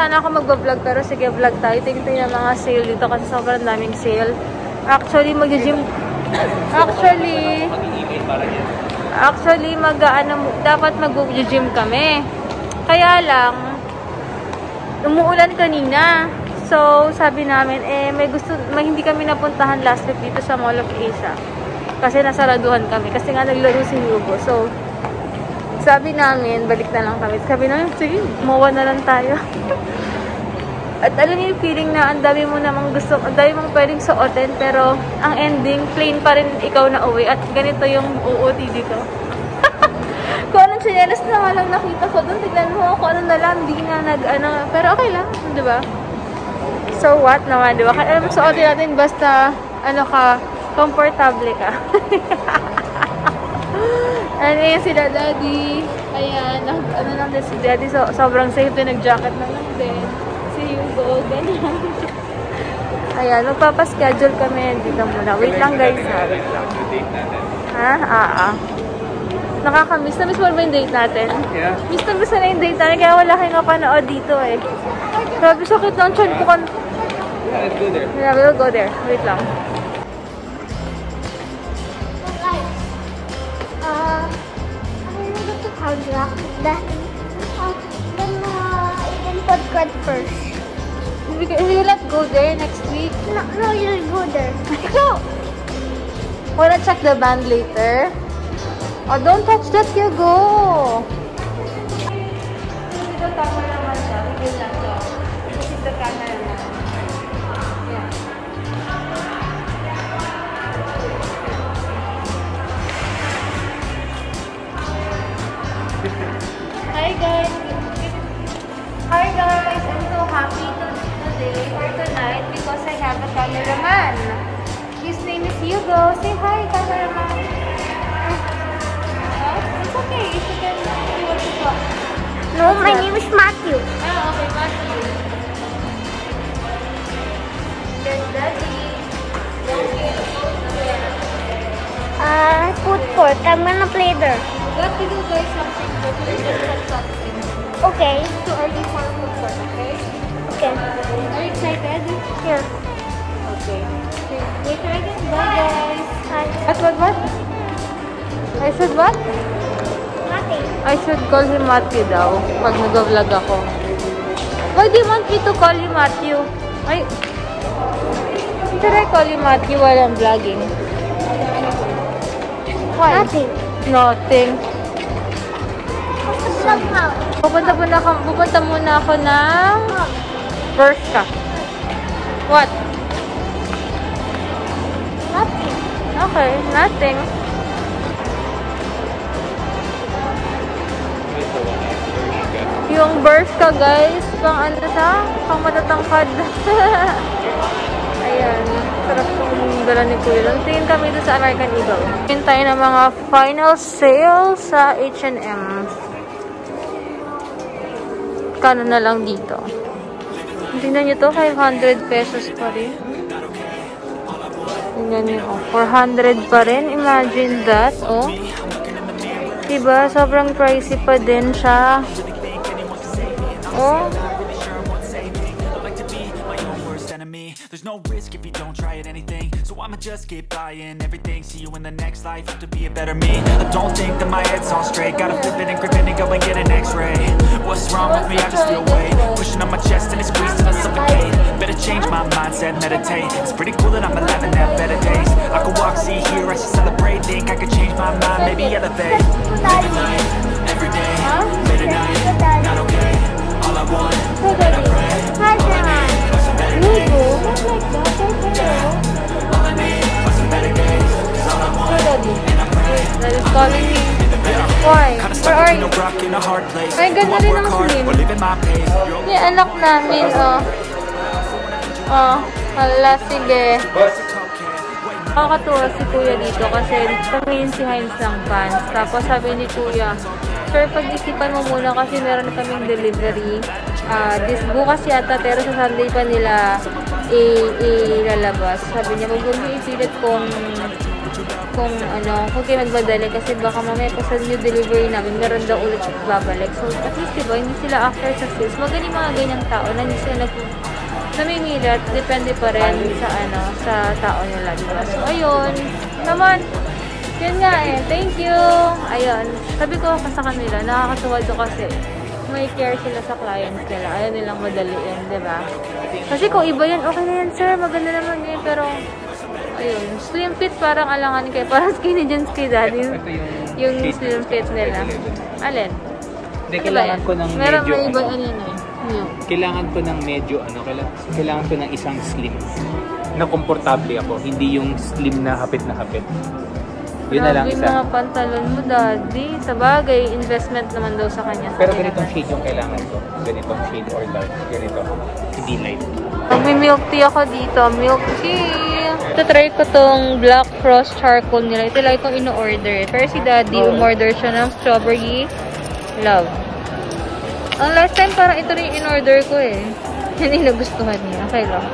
sana ako mag-vlog pero sige, vlog tayo. Tingnan yung mga sale dito kasi sobrang daming sale. Actually, mag-gym. Actually, dapat mag-gym kami. Kaya lang, umuulan kanina. So, sabi namin, may hindi kami napuntahan last week dito sa Mall of Asia. Kasi nasaraduhan kami. Kasi nga naglaro si Hugo. So, sabi namin, balik na lang kami. Sabi namin, sige, umawa na lang tayo. At alam niyo yung feeling na ang dami mo namang gusto, ang dami mong pwedeng suotin, pero ang ending, plain pa rin ikaw na uwi. At ganito yung OOTD ko. Kung anong chinelas na walang nakita ko doon, tignan mo kung ano na lang, di na pero okay lang, di ba? So what naman, di ba? Kaya suotin natin basta, komportable ka. Ano yan sila daddy. Ayan, lang din si daddy. Sobrang safe din, nag-jacket na lang din. Si Hugo, ganyan. Ayan, magpapaschedule kami dito muna. Wait lang guys ha. Nakakamiss. Na-miss mo ba yung date natin? Yeah. Miss na miss na yung date natin. Kaya wala kayong mapanood dito eh. Grabe, sakit ng chan ko kan. Yeah, let's go there. Yeah, we'll go there. Wait lang. Then put card first. We will go there next week. No, you'll go there. So, wanna check the band later? Oh, don't touch that, you go. Ito tama naman siya. Bigyan lang siya. Kasi the camera na. Yeah. Hi guys, I'm so happy today or tonight because I have a cameraman. His name is Hugo. Say hi, cameraman. It's okay. You can do what you want. No, my name is Matthew. Ah, okay, Matthew. There's Daddy. Food court. I'm gonna play there. Got to do guys something, but we just have something. Okay. To early for food court, okay? Okay. Are you excited? Yeah. Okay. Wait, again. Bye guys. Hi. What? I said what? Nothing. I should call him Matthew daw pag nag-vlog ako. Why do you want me to call you Matthew? Should I call you Matthew while I'm vlogging? Why? Nothing. Nothing. Vlog house. Pupunta muna ako ng Bershka. What? Nothing. Okay, nothing. Yung Bershka guys, pang matatangkad. Ayan, sarap itong dala ni Kuya. Tingin kami doon sa American Eagle. Tingin tayo ng mga final sale sa H&M. Kano na lang dito. Tingnan nyo to, 500 pesos pa rin. Tingnan nyo, 400 pa rin. Imagine that, oh. Diba? Sobrang pricey pa din siya. Oh. There's no risk if you don't try at anything, so I'ma just keep buying everything. See you in the next life, have to be a better me. I don't think that my head's on straight, gotta flip it and grip it and go and get an x-ray. What's wrong with me? I just feel weight pushing on my chest and it squeezes till I suffocate. Better change my mindset, meditate. It's pretty cool that I'm alive and have better days. I could walk, see, hear, I should celebrate. Think I could change my mind, maybe elevate. Living life, every day, late at night, not okay. All I want, and I pray. That is calling me. Why? Where are you? Ay, ganda rin ang slim. Yung anak namin, oh. Oh, hala, sige. Nakakatuwa si Kuya dito kasi tumingin si Heinz ng pants. Tapos sabi ni Kuya, sir, pag-isipan mo muna kasi meron kaming delivery. Bukas yata, pero sa Sunday pa nila ilalabas. Sabi niya, huwag mo ipilit kung kung kung kayo magmadali kasi baka mamaya pa sa new delivery namin, meron daw ulit siya babalik. So, at least diba, hindi sila after sa sales. Magaling mga ganyang tao na hindi sila namimilat. Depende pa rin sa tao nila, diba? So, ayun. Naman, yun nga eh. Thank you. Ayun. Sabi ko sa kanila, nakakatuwa doon kasi may care sila sa clients nila. Ayaw nilang madaliin, diba? Kasi kung iba yan, okay na yan, sir. Maganda naman yun. Pero, ayun. Slim fit, parang alangan kayo. Parang skinny jeans kay daddy. Yung slim fit nila. Alin? Hindi, kailangan ko ng meron medyo, may iba kailangan ko ng medyo, kailangan ko ng isang slim na komportable ako. Hindi yung slim na hapit na hapit. Yun na lang isa. Mga pantalon mo, daddy. Sa bagay, investment naman daw sa kanya. Pero ganitong shade yung kailangan ko. Ganitong shade or dark. Ganito. Hindi light. Mag-milk tea ako dito. Milk tea. Ito-try ko tong Black Frost Charcoal nila. Ito lang itong ino-order. Pero si daddy, umorder siya ng Strawberry Love. Ang last time, parang ito rin in-order ko eh. Hindi nagustuhan niya. Okay lang.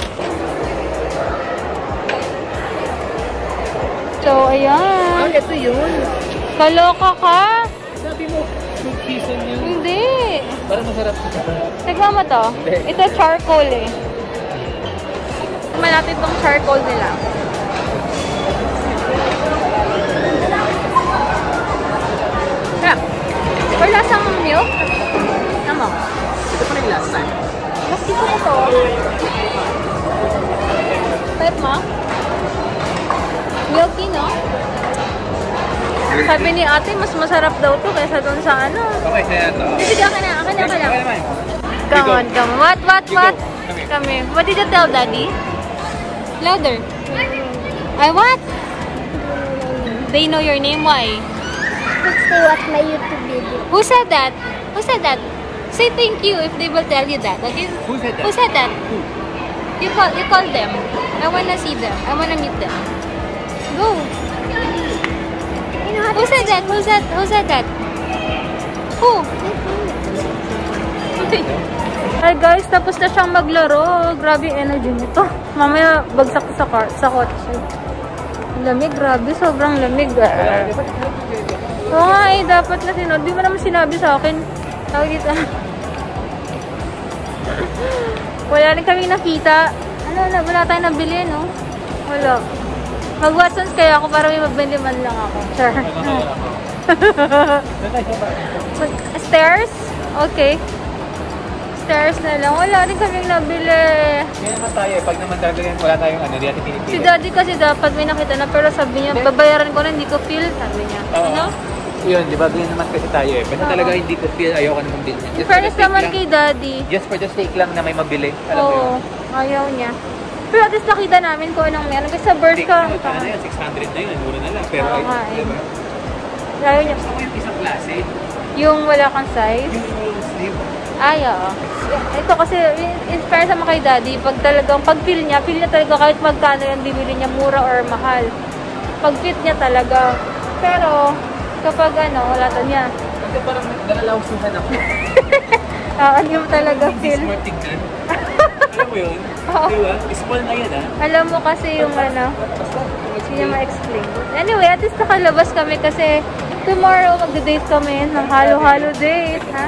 So, ayan. Ito yun. Kaloka ka? Sabi mo, fruit season yun. Hindi. Parang masarap. Tignan mo to. Ito charcoal eh. Tignan natin tong charcoal nila. Yeah. Or lasang milk? Ano? Ito pa na yung last time. Last ko na to. Type mo? Milky, no? Sabi ni ate, mas masarap daw to kaysa doon sa ano. Okay, kaya ito. Sige, akin na. naman. Come on. What? Come here. What did you tell daddy? Louder. I what? They know your name, why? Let's go watch my YouTube video. Who said that? Say thank you if they will tell you that. Okay? Who said that? Who said that? You call them. I wanna see them. I wanna meet them. Go. Who said that? Who said that? Who? Hi guys, tapos na siyang maglaro. Grabe yung energy nito. Mamaya bagsak sa kotse. Lamig, grabe. Sobrang lamig. Oo nga eh, dapat na sinod. Di mo naman sinabi sa akin. Tawag dito. Wala rin kaming nakita. Wala tayong nabili, no? Wala. Mag-Watsons kaya ako para may magbili man lang ako. Sure. Stairs? Okay. Stairs na lang. Wala rin kaming nabili. Kaya naman tayo eh. Pag naman talaga yan, wala tayong di natin pinipili. Si daddy kasi dapat may nakita na pero sabi niya, babayaran ko na, hindi ko feel. Sabi niya. Ano? Yun, di ba? Ganyan naman kasi tayo eh. Basta talaga hindi ko feel, ayoko naman bilhin. Fairness naman kay daddy. Just for the sake lang na may mabili. Alam mo yun? Ayaw niya. Pero at least nakita namin kung anong meron. Kasi sa birth ka. Ano na yan? 600 na yun. Mura na lang. Pero diba? Ayaw niya. Gusto ko yung isang klase. Yung wala kang size? Yung full sleeve. Oo. Ito kasi, in fairness naman kay daddy, pag feel niya talaga kahit magkano yung bibili niya, mura or mahal. Pag fit niya talaga. Pero, kapag wala to niya. Kasi parang nalalawsuhan ako. Hindi mo talaga feel. Hindi smart tignan. Alam mo yun? Diba? Small na yun Alam mo kasi yung hindi niya ma-explain. Anyway, at least nakalabas kami kasi tomorrow magda-date kami ng halo-halo date. Ha?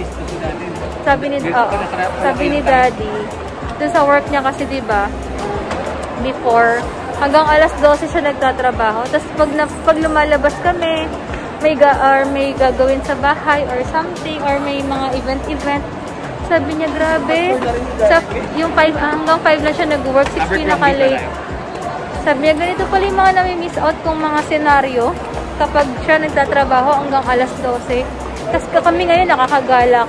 Sabi ni daddy, dun sa work niya kasi diba, before, hanggang alas 12 siya nagtatrabaho. Tapos pag lumalabas kami, may gagawin sa bahay or something, or may mga event. Sabi niya, grabe. Yung hanggang 5 na siya nag-work, 6 pinaka-late. Sabi niya, ganito pala yung mga nami-miss out kong mga senaryo kapag siya nagtatrabaho hanggang alas 12. Tapos kami ngayon nakakagala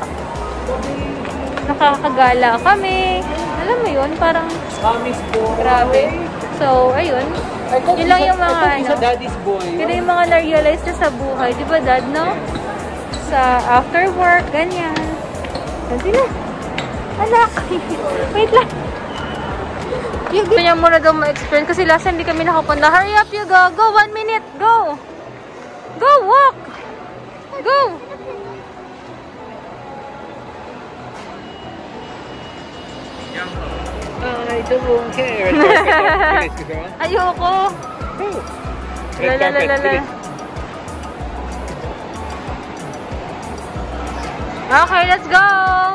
kami. Alam mo yun, parang grabe. So, ayun. Yun lang yung mga yun yung mga na-realize na sa buhay. Diba dad, no? Sa after work, ganyan. Ganti na. Anak. Wait lang. Gusto niya muna daw ma-experience kasi last time hindi kami nakapunta. Hurry up, you go. Go, 1 minute. Go. Go, walk. Go. I don't care. Ayoko. Red carpet. Bilis. Okay, let's go!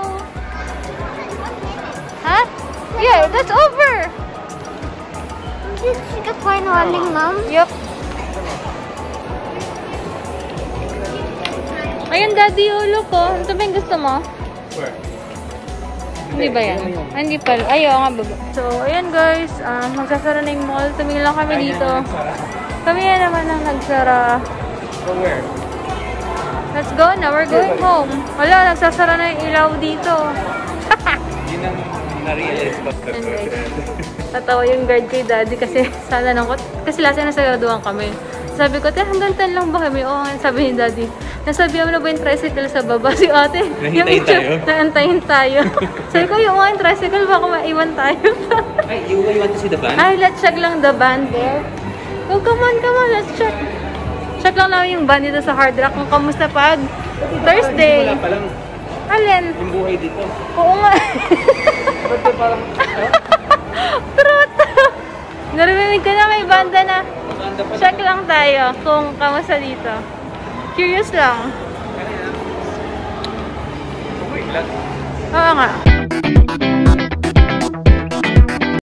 Huh? Yeah, that's over! This is the final, Mom. Yup. Ayun, Daddy, ulo ko. Ito ba yung gusto mo? Where? Hindi ba yan? Ah, hindi pala. Ayaw nga baba. So, ayan guys. Magsasara na yung mall. Tumingin lang kami dito. Kami yan naman ang nagsara. So where? Let's go na. We're going home. Wala, nagsasara na yung ilaw dito. Yun ang na-realize ko. Tatawa yung guard kay Daddy kasi sana nang kasi last na nasagaduhan kami. Sabi ko, hanggang 10 lang ba kami? Oo, sabi ni Daddy. Nasabi mo na ba yung tricycle sa baba? Si ate, Nahintayin tayo? Naantayin tayo. Sabi ko, yung mga tricycle, baka maiwan tayo. Ay, you want to see the band? Ay, let's check lang the band there. Oh, come on, let's check. Check lang namin yung band dito sa Hard Rock. Kung kamusta pag Thursday. Wala pa lang Alin? yung buhay dito. Oo nga. Ba't parang, Truth. Narinig ko na may banda na. Check lang tayo kung kamusta dito. Curious lang. Wait lang. Oo nga.